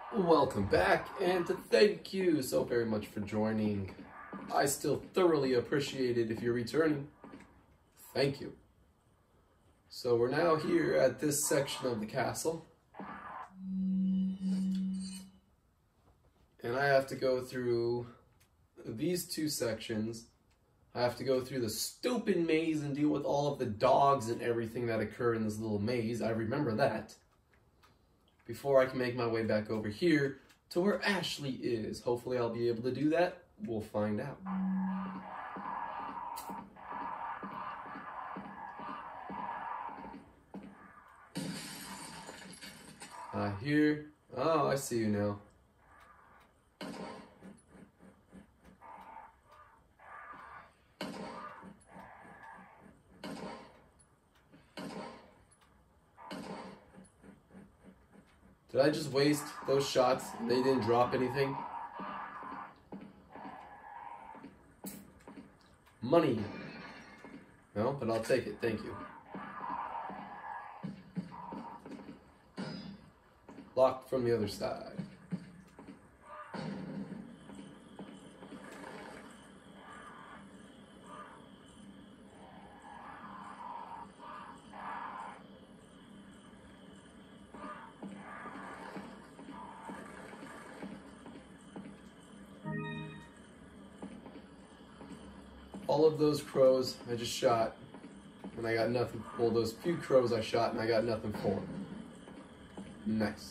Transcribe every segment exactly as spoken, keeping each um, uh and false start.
Welcome back, and thank you so very much for joining. I still thoroughly appreciate it if you're returning. Thank you. So we're now here at this section of the castle. And I have to go through these two sections. I have to go through the stupid maze and deal with all of the dogs and everything that occur in this little maze. I remember that. Before I can make my way back over here to where Ashley is. Hopefully I'll be able to do that. We'll find out. Uh, here. Oh, I see you now. Did I just waste those shots? They didn't drop anything? Money. No, but I'll take it. Thank you. Locked from the other side. All of those crows I just shot, and I got nothing. Well, those few crows I shot, and I got nothing for them. Nice.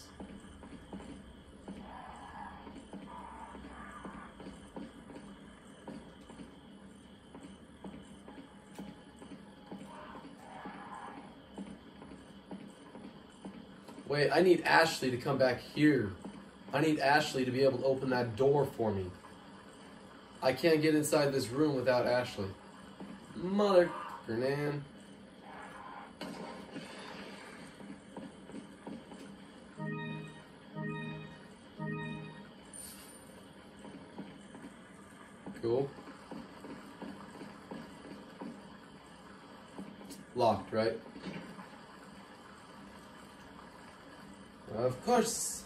Wait, I need Ashley to come back here. I need Ashley to be able to open that door for me. I can't get inside this room without Ashley. Mother Gernan. Cool. Locked, right? Of course.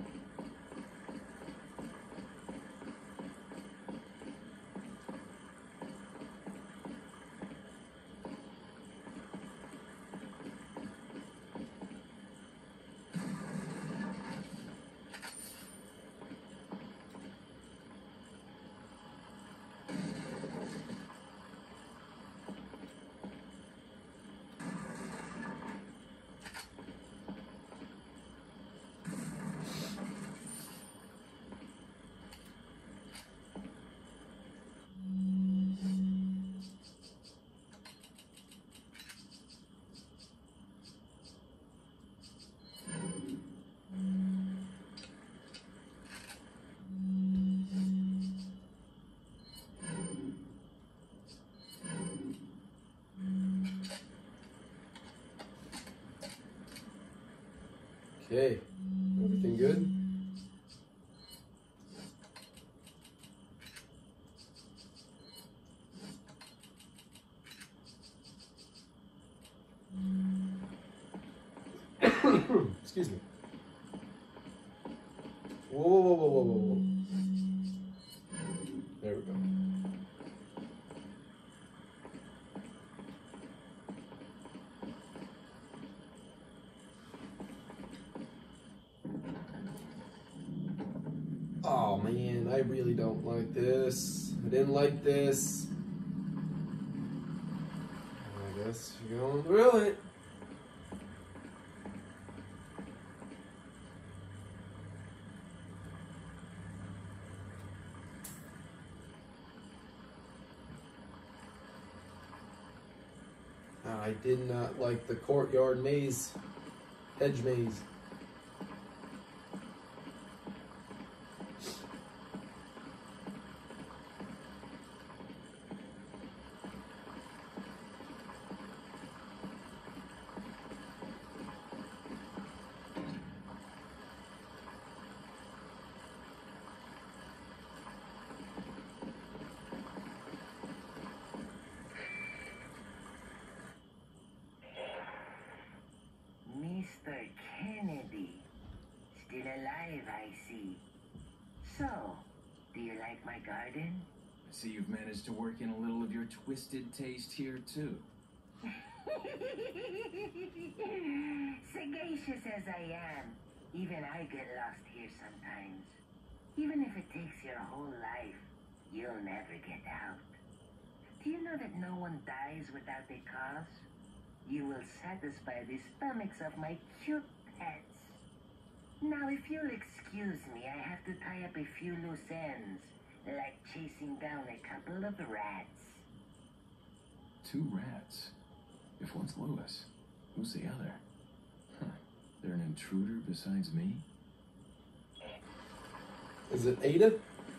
Okay, everything good? Excuse me. Whoa, whoa, whoa, whoa, whoa, whoa, whoa. There we go. Oh man, I really don't like this. I didn't like this. I guess you're going through it. I did not like the courtyard maze, hedge maze. Mister Kenny. alive, I see. So, do you like my garden? I see you've managed to work in a little of your twisted taste here, too. Sagacious as I am, even I get lost here sometimes. Even if it takes your whole life, you'll never get out. Do you know that no one dies without a cause? You will satisfy the stomachs of my cute pets. Now, if you'll excuse me, I have to tie up a few loose ends, like chasing down a couple of rats. Two rats? If one's Lewis, who's the other? Huh. They're an intruder besides me? Is it Ada?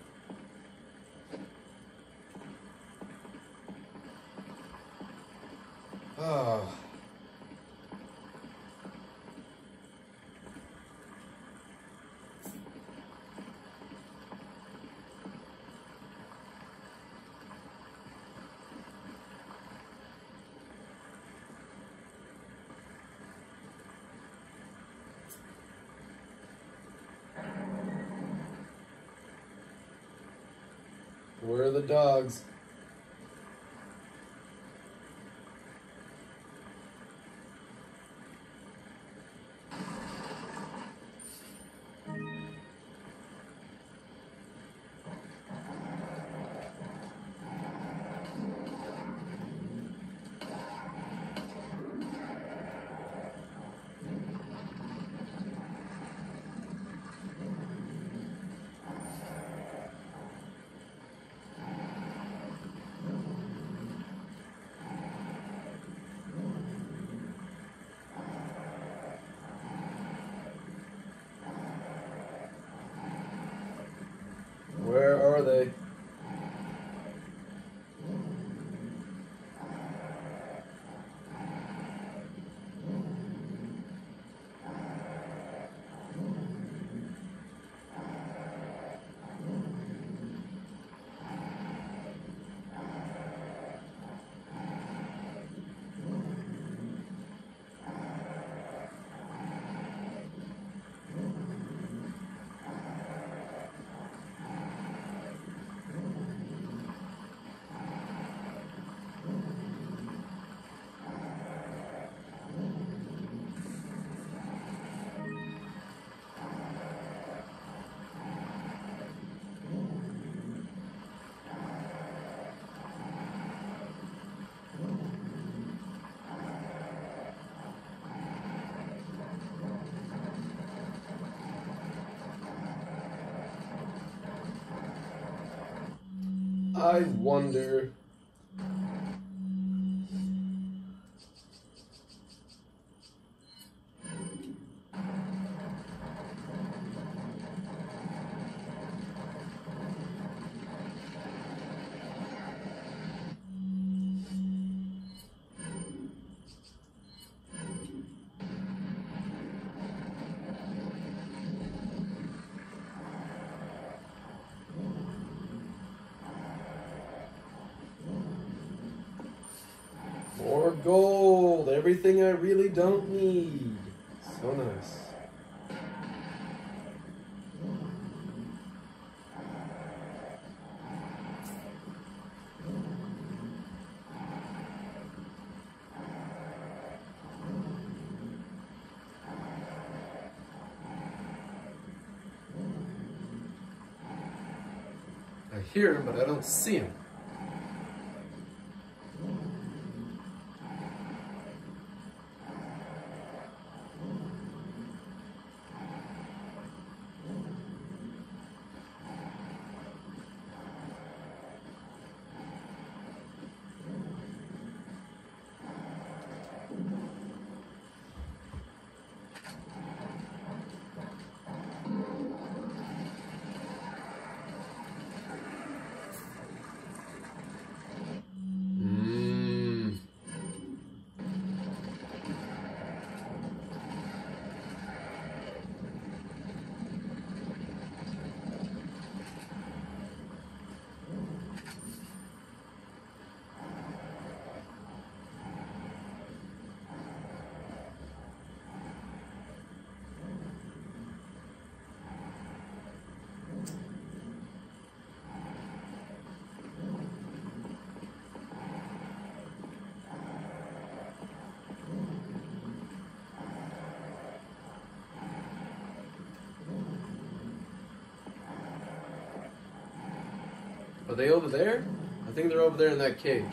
Oh. Where are the dogs? Where are they? I wonder. More gold, everything I really don't need. So nice. I hear him, but I don't see him. Are they over there? I think they're over there in that cage.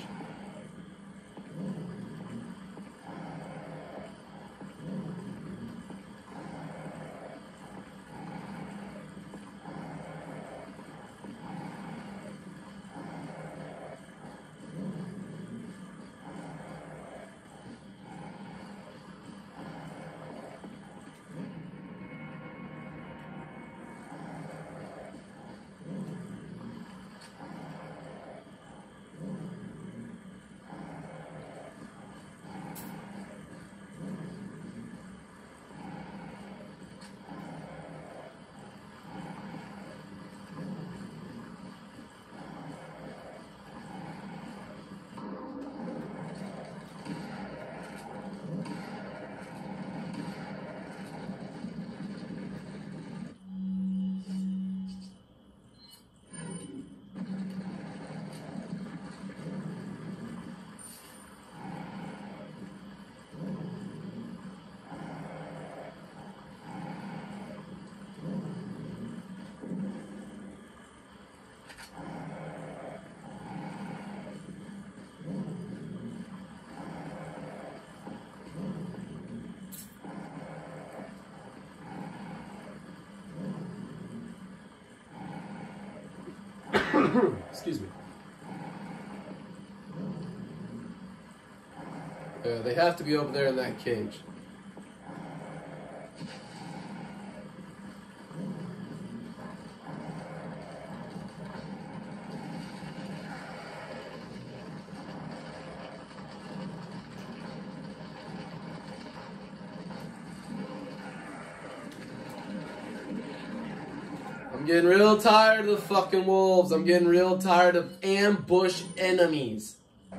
Excuse me. Uh, they have to be over there in that cage. I'm getting real tired of the fucking wolves. I'm getting real tired of ambush enemies.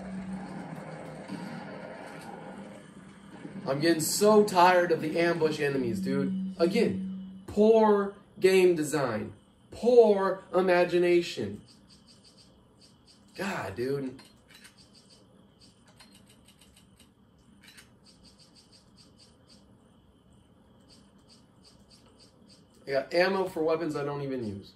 I'm getting so tired of the ambush enemies, dude. Again, poor game design. Poor imagination. God, dude. I got ammo for weapons I don't even use.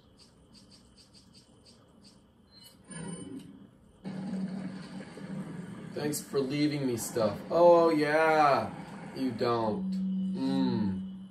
Thanks for leaving me stuff. Oh, yeah. You don't. Mmm.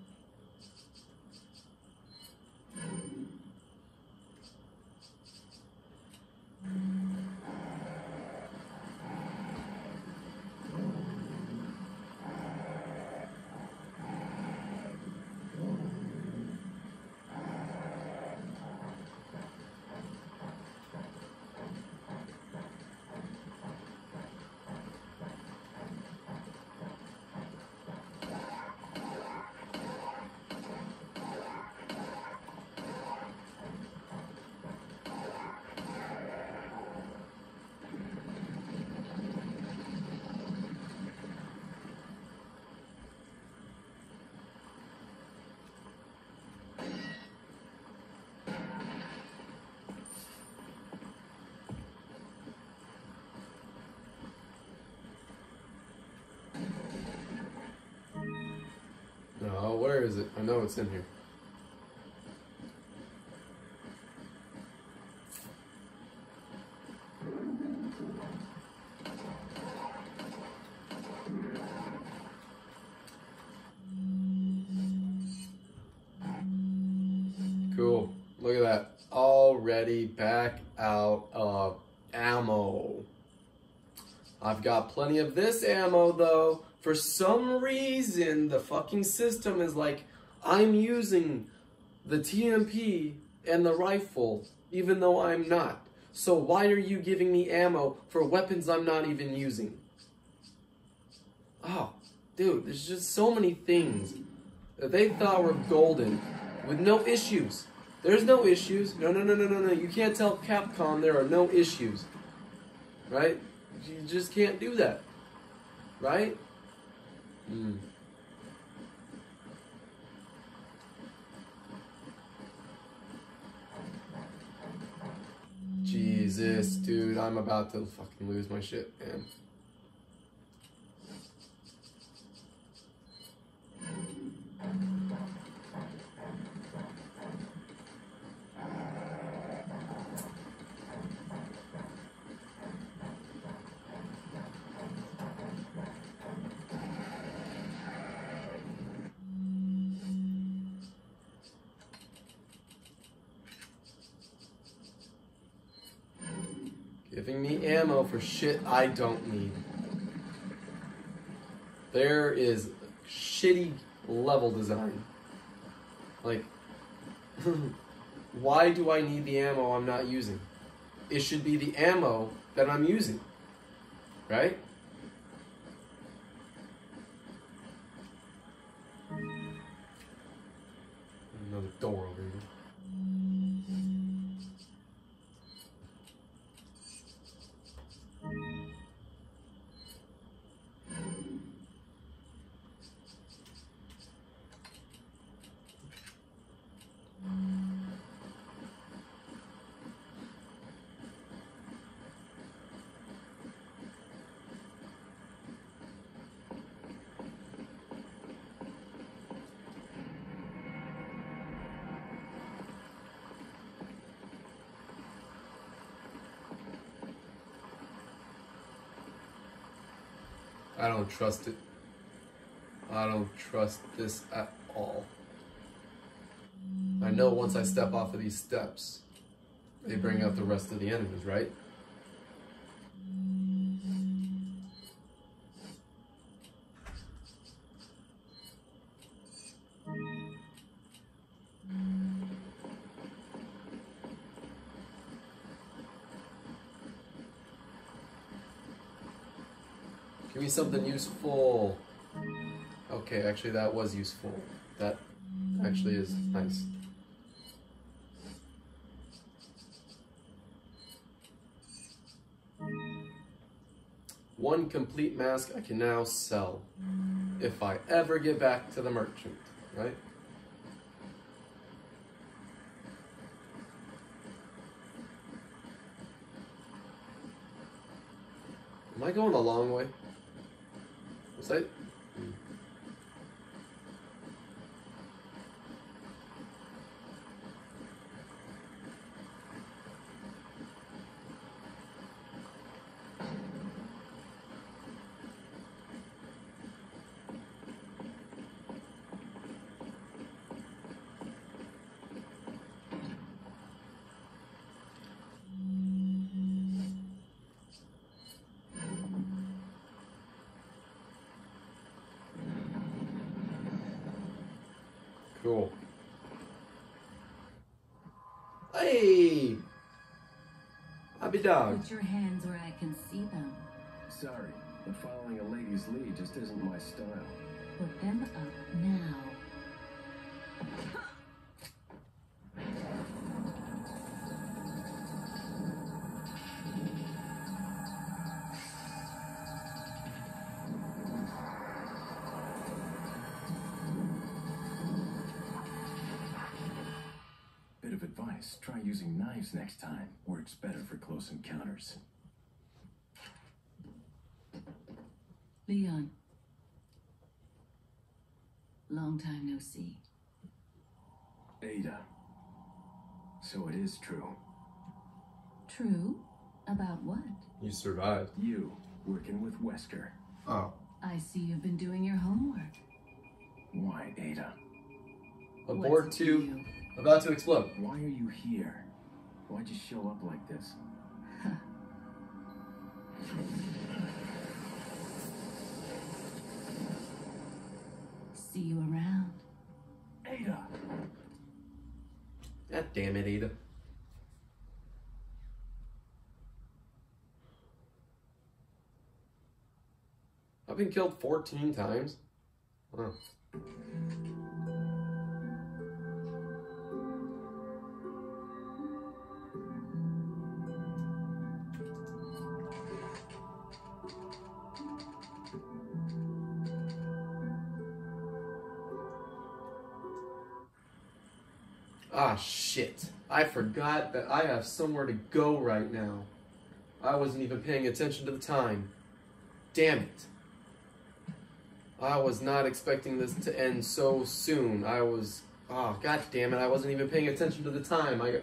No, where is it? I know it's in here. Cool. Look at that. Already back out of ammo. I've got plenty of this ammo though. For some reason, the fucking system is like, I'm using the T M P and the rifle, even though I'm not. So why are you giving me ammo for weapons I'm not even using? Oh, dude, there's just so many things that they thought were golden with no issues. There's no issues. No, no, no, no, no, no. You can't tell Capcom there are no issues. Right? You just can't do that. Right? Mm. Jesus, dude, I'm about to fucking lose my shit, man. Giving me ammo for shit I don't need. There is shitty level design. Like, why do I need the ammo I'm not using? It should be the ammo that I'm using, right? Another door over here. I don't trust it. I don't trust this at all. I know once I step off of these steps, they bring out the rest of the enemies, right? Give me something useful. Okay, actually that was useful. That actually is nice. One complete mask I can now sell. If I ever get back to the merchant, right? Am I going the long way? Was I? Cool. Hey! Happy dog. Put your hands where I can see them. Sorry, but following a lady's lead just isn't my style. Put them up now. Bit of advice, try using knives next time. Works better for close encounters. Leon. Long time no see. Ada. So it is true. True? About what? You survived. You, working with Wesker. Oh. I see you've been doing your homework. Why, Ada? Aboard What's to new? about to explode. Why are you here? Why'd you show up like this? See you around. Ada! God damn it, Ada. I've been killed fourteen times. Wow. Ah, shit. I forgot that I have somewhere to go right now. I wasn't even paying attention to the time. Damn it. I was not expecting this to end so soon. I was... Oh, god damn it. I wasn't even paying attention to the time. I got...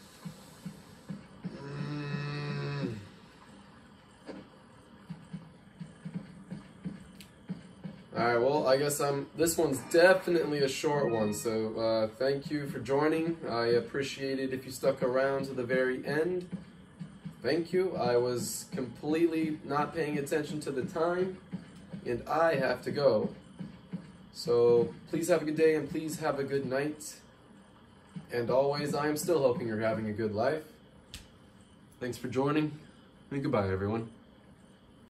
Mm. Alright, well, I guess I'm... This one's definitely a short one, so uh, thank you for joining. I appreciate it if you stuck around to the very end. Thank you. I was completely not paying attention to the time, and I have to go. So please have a good day and please have a good night. And always, I am still hoping you're having a good life. Thanks for joining, and goodbye, everyone.